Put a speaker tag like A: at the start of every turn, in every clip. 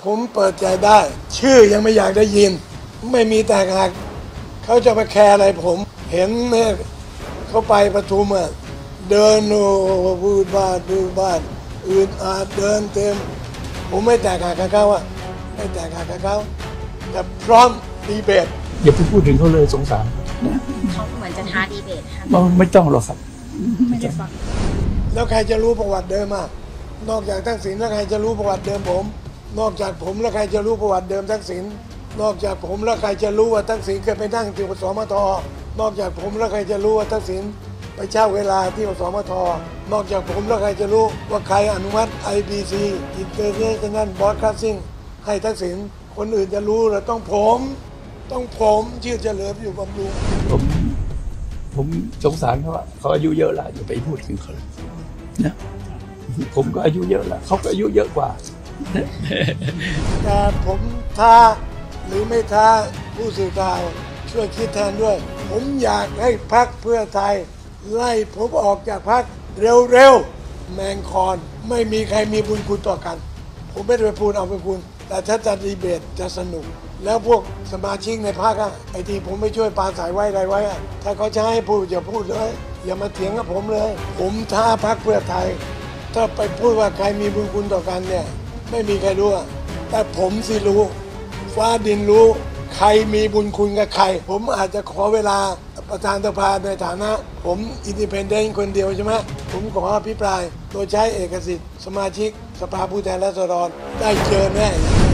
A: ผมเปิดใจได้ชื่อยังไม่อยากได้ยินไม่มีแตกหักเขาจะมาแคร์อะไรผมเห็นเนี่ยเขาไปประชุมอ่ะเดินโอ้พูดบ้านอื่นอาจเดินเต็มผมไม่แตกหักกับเขาอ่ะไม่แตกหักกับเขาแต่พร้อมดีเบต
B: อย่าไปพูดถึงเขาเลยสงสาร
C: เขาเหมือนจะท้าดีเบตค่ะ
B: ไม่ต้องหรอกครับ
C: ไม่ได้ฟัง
A: แล้วใครจะรู้ประวัติเดิมอ่ะนอกจากทักษิณแล้วใครจะรู้ประวัติเดิมผมนอกจากผมแล้วใครจะรู้ประวัติเดิมทักษิณนอกจากผมแล้วใครจะรู้ว่าทักษิณเคยไปนั่งที่สมทนอกจากผมแล้วใครจะรู้ว่าทักษิณไปเช่าเวลาที่สมทนอกจากผมแล้วใครจะรู้ว่าใครอนุมัติ IBC International Broadcasting ให้ทักษิณคนอื่นจะรู้หรือต้องผมชื่อเฉลิมอยู่บำรุง
B: ผมสงสารเขาว่าเขาอายุเยอะแล้วอย่าไปพูดถึงเขาเลยนะผมก็อายุเยอะแล้วเขาก็อายุเยอะกว่า
A: แต่ผมท้าหรือไม่ท้าผู้สื่อข่าวช่วยคิดแทนด้วยผมอยากให้พรรคเพื่อไทยไล่ผมออกจากพรรคเร็วๆแมงคอนไม่มีใครมีบุญคุณต่อกันผมไม่ได้ไปพูดเอาไปคุณแต่ถ้าจะดีเบตจะสนุกแล้วพวกสมาชิกในพรรคไอ้ที่ผมไม่ช่วยปาสายไว้อะไรไว้ถ้าเขาจะให้พูดอย่าพูดเลยอย่ามาเถียงกับผมเลยผมท้าพรรคเพื่อไทยถ้าไปพูดว่าใครมีบุญคุณต่อกันเนี่ยไม่มีใครรู้แต่ผมสิรู้ฟ้าดินรู้ใครมีบุญคุณกับใครผมอาจจะขอเวลาประธานสภาในฐานะผมอินดิเพนเดนต์คนเดียวใช่ไหมผมขออภิปรายโดยใช้เอกสิทธิ์สมาชิกสภาผู้แทนราษฎรได้เจอแน่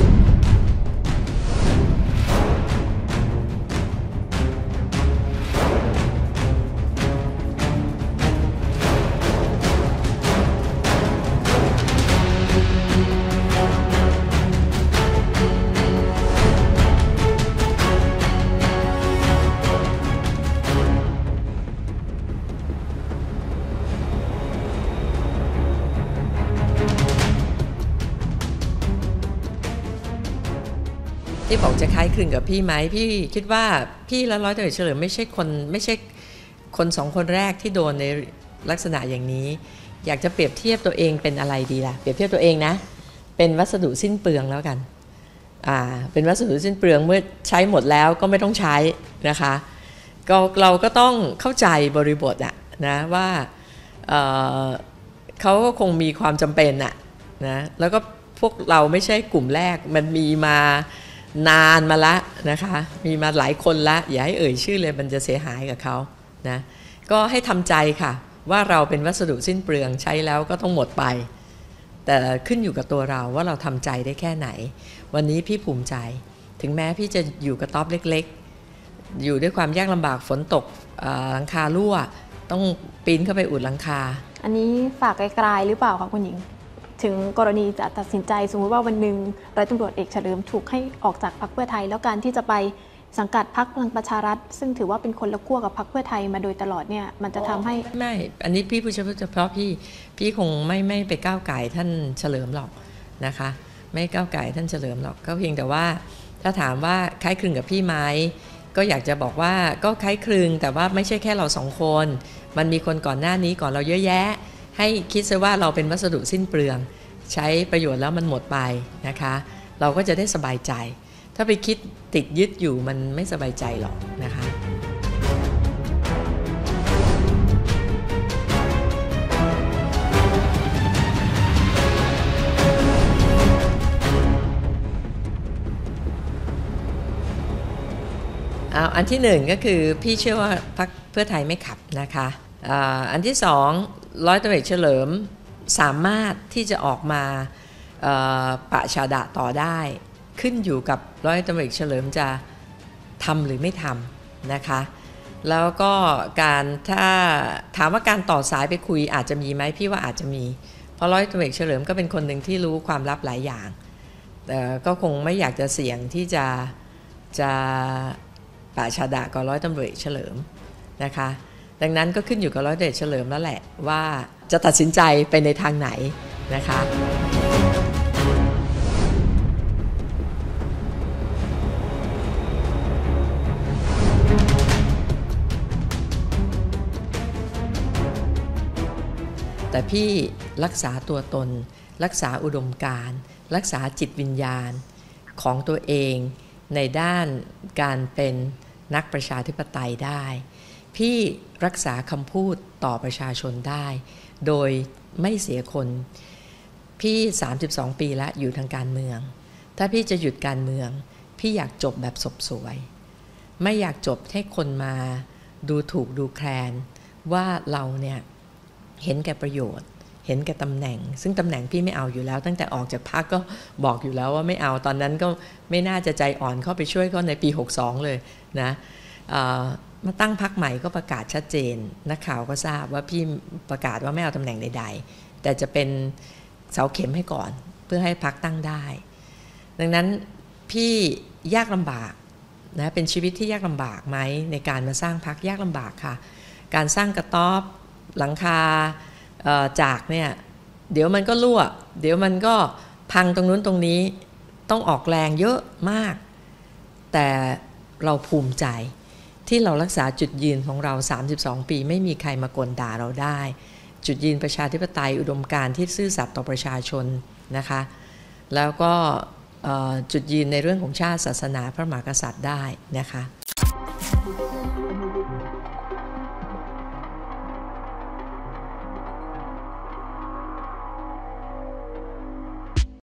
D: ที่บอกจะคล้ายคลึงกับพี่ไหมพี่คิดว่าพี่และร้อยตำรวจเฉลิมไม่ใช่คนสองคนแรกที่โดนในลักษณะอย่างนี้อยากจะเปรียบเทียบตัวเองเป็นอะไรดีล่ะเปรียบเทียบตัวเองนะเป็นวัสดุสิ้นเปลืองแล้วกันเป็นวัสดุสิ้นเปลืองเมื่อใช้หมดแล้วก็ไม่ต้องใช้นะคะเราก็ต้องเข้าใจบริบทนะว่าเขาก็คงมีความจำเป็นนะแล้วก็พวกเราไม่ใช่กลุ่มแรกมันมีมานานมาละนะคะมีมาหลายคนละอย่าให้เอ่ยชื่อเลยมันจะเสียหายกับเขานะก็ให้ทำใจค่ะว่าเราเป็นวัสดุสิ้นเปลืองใช้แล้วก็ต้องหมดไปแต่ขึ้นอยู่กับตัวเราว่าเราทำใจได้แค่ไหนวันนี้พี่ภูมิใจถึงแม้พี่จะอยู่กระต๊อบเล็กๆอยู่ด้วยความยากลำบากฝนตกหลังคารั่วต้องปีนเข้าไปอุดหลังคา
E: อันนี้ฝากไกลๆหรือเปล่าคะคุณหญิงถึงกรณีจะตัดสินใจสมมติว่าวันหนึ่งร้อยตำรวจเอกเฉลิมถูกให้ออกจากพรรคเพื่อไทยแล้วการที่จะไปสังกัดพรรคพลังประชารัฐซึ่งถือว่าเป็นคนละขั้วกับพรรคเพื่อไทยมาโดยตลอดเนี่ยมันจะทำให้
D: ไม่อันนี้พี่พูดเฉพาะพี่คงไม่ไปก้าวไก่ท่านเฉลิมหรอกนะคะไม่ก้าวไก่ท่านเฉลิมหรอกก็เพียงแต่ว่าถ้าถามว่าคล้ายคลึงกับพี่ไหมก็อยากจะบอกว่าก็คล้ายคลึงแต่ว่าไม่ใช่แค่เราสองคนมันมีคนก่อนหน้านี้ก่อนเราเยอะแยะให้คิดซะว่าเราเป็นวัสดุสิ้นเปลืองใช้ประโยชน์แล้วมันหมดไปนะคะเราก็จะได้สบายใจถ้าไปคิดติดยึดอยู่มันไม่สบายใจหรอกนะคะอันที่หนึ่งก็คือพี่เชื่อว่าพรรคเพื่อไทยไม่ขับนะคะอันที่สองร้อยตำรวจเอกเฉลิมสามารถที่จะออกมาปะชาดะต่อได้ขึ้นอยู่กับร้อยตำรวจเอกเฉลิมจะทำหรือไม่ทำนะคะแล้วก็การถ้าถามว่าการต่อสายไปคุยอาจจะมีไหมพี่ว่าอาจจะมีเพราะร้อยตำรวจเอกเฉลิมก็เป็นคนหนึ่งที่รู้ความลับหลายอย่างแต่ก็คงไม่อยากจะเสี่ยงที่จะปะชาดะกับร้อยตำรวจเอกเฉลิมนะคะดังนั้นก็ขึ้นอยู่กับร้อยตำรวจเอกเฉลิมแล้วแหละว่าจะตัดสินใจไปในทางไหนนะคะแต่พี่รักษาตัวตนรักษาอุดมการณ์รักษาจิตวิญญาณของตัวเองในด้านการเป็นนักประชาธิปไตยได้พี่รักษาคำพูดต่อประชาชนได้โดยไม่เสียคนพี่32 ปีแล้วอยู่ทางการเมืองถ้าพี่จะหยุดการเมืองพี่อยากจบแบบศพสวยไม่อยากจบให้คนมาดูถูกดูแคลนว่าเราเนี่ยเห็นแก่ประโยชน์เห็นแก่ตำแหน่งซึ่งตำแหน่งพี่ไม่เอาอยู่แล้วตั้งแต่ออกจากพรรคก็บอกอยู่แล้วว่าไม่เอาตอนนั้นก็ไม่น่าจะใจอ่อนเข้าไปช่วยเขาในปี62เลยนะมาตั้งพรรคใหม่ก็ประกาศชัดเจนนักข่าวก็ทราบว่าพี่ประกาศว่าไม่เอาตำแหน่งใดๆแต่จะเป็นเสาเข็มให้ก่อนเพื่อให้พรรคตั้งได้ดังนั้นพี่ยากลำบากนะเป็นชีวิตที่ยากลำบากไหมในการมาสร้างพรรคยากลำบากค่ะการสร้างกระต๊อบหลังคาจากเนี่ยเดี๋ยวมันก็รั่วเดี๋ยวมันก็พังตรงนู้นตรงนี้ต้องออกแรงเยอะมากแต่เราภูมิใจที่เรารักษาจุดยืนของเรา32 ปีไม่มีใครมากลด่าเราได้จุดยืนประชาธิปไตยอุดมการณ์ที่ซื่อสัตย์ต่อประชาชนนะคะแล้วก็จุดยืนในเรื่องของชาติศาสนาพระมหากษัตริย์ได้นะคะ